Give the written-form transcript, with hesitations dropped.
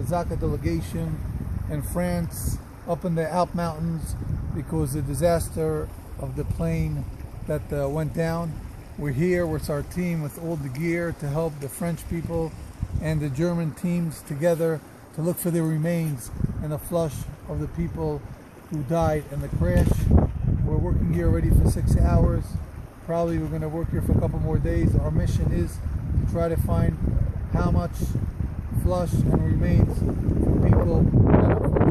a ZAKA delegation in France, up in the Alp Mountains, because of the disaster of the plane that went down. We're here with our team with all the gear to help the French people and the German teams together to look for the remains and the flush of the people who died in the crash. We're working here already for 6 hours. Probably we're going to work here for a couple more days. Our mission is to try to find how much flush and remains from people that are